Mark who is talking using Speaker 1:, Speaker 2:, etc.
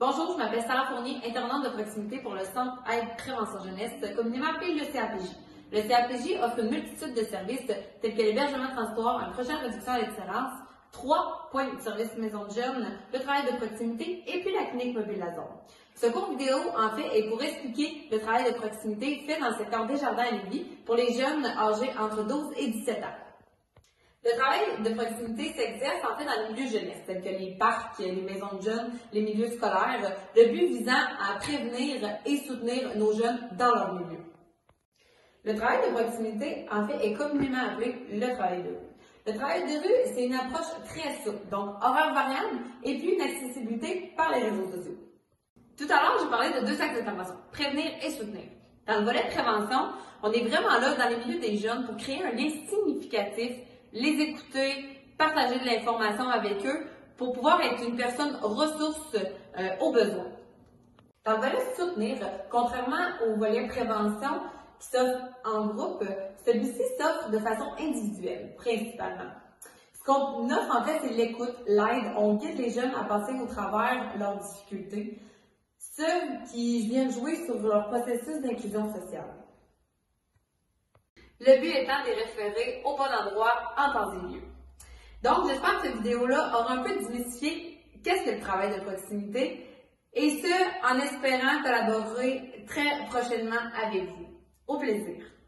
Speaker 1: Bonjour, je m'appelle Sarah Fournier, intervenante de proximité pour le Centre Aide Prévention Jeunesse, communément appelé le CAPJ. Le CAPJ offre une multitude de services tels que l'hébergement transport, un projet de réduction à l'itinérance, 3 points de service maison de jeunes, le travail de proximité et puis la clinique mobile La Zone. Ce court vidéo, en fait, est pour expliquer le travail de proximité fait dans le secteur Desjardins à Lévis pour les jeunes âgés entre 12 et 17 ans. Le travail de proximité s'exerce en fait dans les milieux jeunesse, tels que les parcs, les maisons de jeunes, les milieux scolaires, le but visant à prévenir et soutenir nos jeunes dans leur milieu. Le travail de proximité, en fait, est communément appelé le travail de rue. Le travail de rue, c'est une approche très souple, donc horaire variable et puis une accessibilité par les réseaux sociaux. Tout à l'heure, j'ai parlé de deux axes d'intervention, prévenir et soutenir. Dans le volet de prévention, on est vraiment là dans les milieux des jeunes pour créer un lien significatif, les écouter, partager de l'information avec eux pour pouvoir être une personne ressource aux besoins. Dans le volet soutenir, contrairement au volet prévention qui s'offre en groupe, celui-ci s'offre de façon individuelle, principalement. Ce qu'on offre en fait, c'est l'écoute, l'aide. On guide les jeunes à passer au travers leurs difficultés, ceux qui viennent jouer sur leur processus d'inclusion sociale. Le but étant de les référer au bon endroit en temps et lieu. Donc, j'espère que cette vidéo-là aura un peu démystifié qu'est-ce que le travail de proximité et ce, en espérant collaborer très prochainement avec vous. Au plaisir!